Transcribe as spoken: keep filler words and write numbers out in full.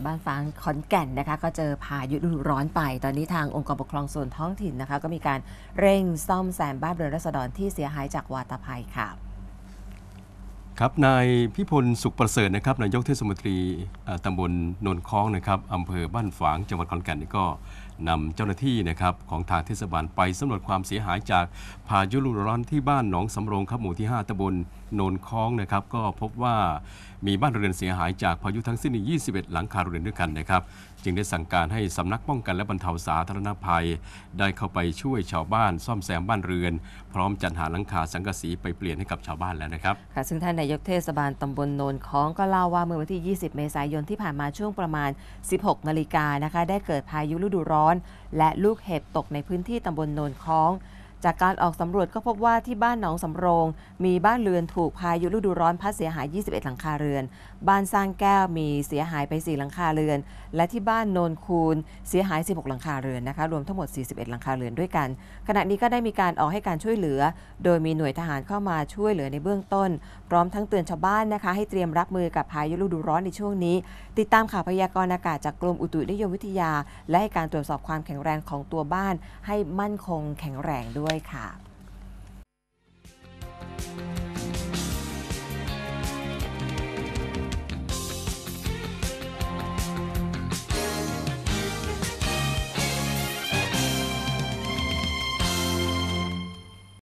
บ้านฝางขอนแก่นนะคะก็เจอพายุฤดูร้อนไปตอนนี้ทางองค์กรปกครองส่วนท้องถิ่นนะคะก็มีการเร่งซ่อมแซมบ้านเรือนราษฎรที่เสียหายจากวาตภัยค่ะครับนายพิพลสุขประเสริฐนะครับนายกเทศมนตรีตำบลโนนค้องนะครับอำเภอบ้านฝางจังหวัดขอนแก่นนี่ก็นำเจ้าหน้าที่นะครับของทางเทศบาลไปสำรวจความเสียหายจากพายุฤดูร้อนที่บ้านหนองสำโรงครับหมู่ที่ห้าตำบลโนนค้องนะครับก็พบว่ามีบ้านเรือนเสียหายจากพายุทั้งสิ้นยี่สิบเอ็ดหลังคาเรือนด้วยกันนะครับจึงได้สั่งการให้สำนักป้องกันและบรรเทาสาธารณภัยได้เข้าไปช่วยชาวบ้านซ่อมแซมบ้านเรือนพร้อมจัดหาหลังคาสังกะสีไปเปลี่ยนให้กับชาวบ้านแล้วนะครับค่ะซึ่งท่านนายกเทศบาลตำบลโนนค้องก็เล่าว่าเมื่อวันที่ยี่สิบเมษายนที่ผ่านมาช่วงประมาณสิบหกนาฬิกานะคะได้เกิดพายุฤดูร้อนและลูกเห็บตกในพื้นที่ตำบลโนนค้องจากการออกสำรวจก็พบว่าที่บ้านหนองสำโรงมีบ้านเรือนถูกพายุฤดูร้อนพัดเสียหายยี่สิบเอ็ดหลังคาเรือนบ้านสร้างแก้วมีเสียหายไปสี่หลังคาเรือนและที่บ้านโนนคูนเสียหายสิบหกหลังคาเรือนนะคะรวมทั้งหมดสี่สิบเอ็ดหลังคาเรือนด้วยกันขณะนี้ก็ได้มีการออกให้การช่วยเหลือโดยมีหน่วยทหารเข้ามาช่วยเหลือในเบื้องต้นพร้อมทั้งเตือนชาวบ้านนะคะให้เตรียมรับมือกับพายุฤดูร้อนในช่วงนี้ติดตามข่าวพยากรณ์อากาศจากกรมอุตุนิยมวิทยาและให้การตรวจสอบความแข็งแรงของตัวบ้านให้มั่นคงแข็งแรงด้วยค่ะ